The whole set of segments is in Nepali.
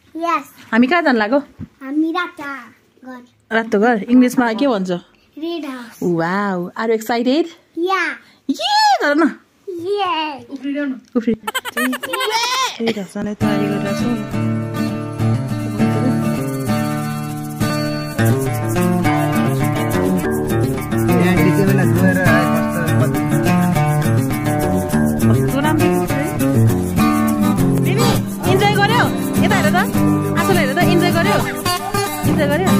Yes. हामी कहाँ जान लाग्यो? हामी रातो घर. रातो घर इंग्लिशमा के भन्छ? Red house. Wow, are you excited? Yeah. Yeah, गर न. Yeah. उफ्री. त्यही त सधैँ तयारी गरेर छु. इन्जोय गर्यो? यता हेर त. आफूलाई हेर त इन्जोय गर्यो? इन्जोय गर्यो?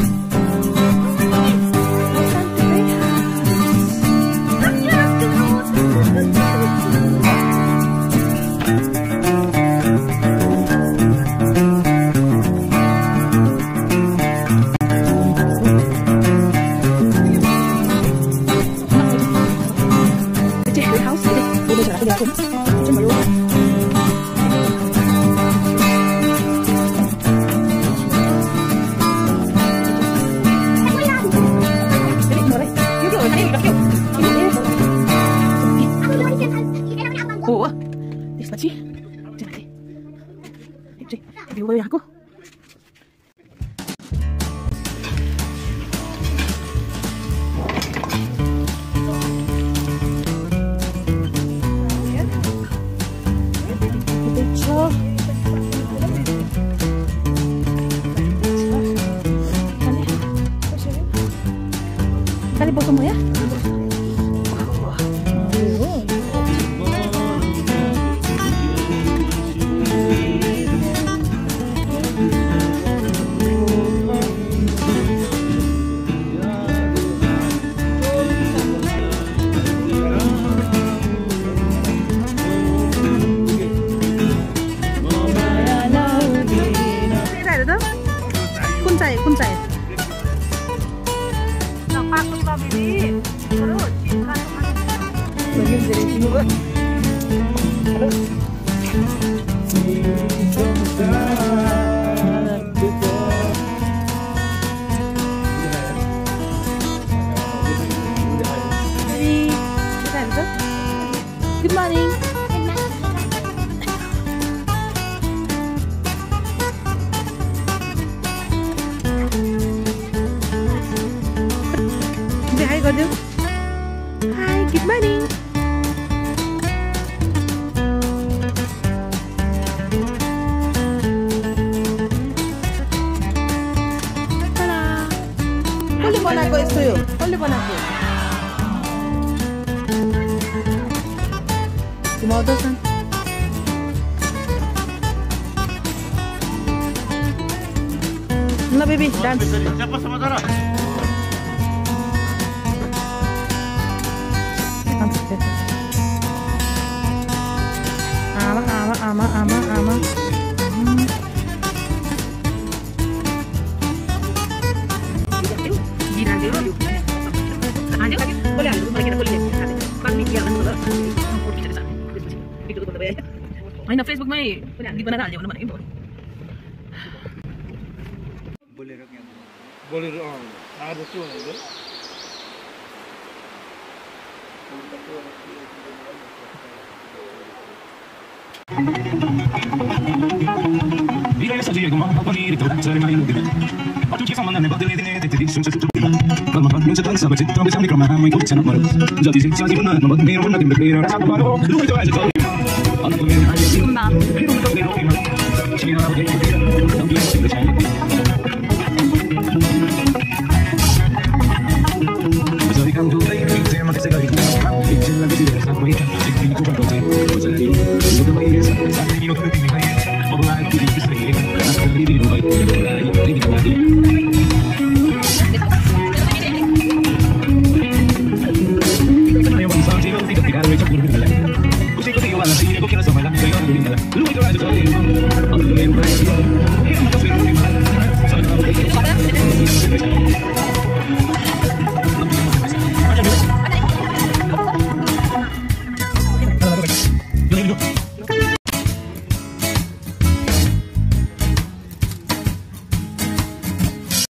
त्यसपछि भ्यू भयो यहाँको. Kali bosong mo ya? Kuncai. Napakul pa bibi. Terus cinta sama. Bagian dari sini gua. Good morning. Hi, Godu. Hi, good morning. Hola. कसले बनाएको यस्तो यो? कसले बनाएको? घुमाउँदैछ. ल बेबी डान्स. Ama. होइन फेसबुकमै गीत बनाएर हाल्यो भनेको भयो. बोलेरो आज के भनेको Vive sagia como a bonita, ser mai inutile. A tu que fa mandare batte le te dici senza tutto. Calma, non c'è tanto sapere, trovi sempre come mai tutto c'è mare. Già ti senti una, ma mi non mi bene, ora paro. Lui te vai a fare. Hanno bene, hai una. Io non so che non mi. Ci viene a vedere. Non mi sembra.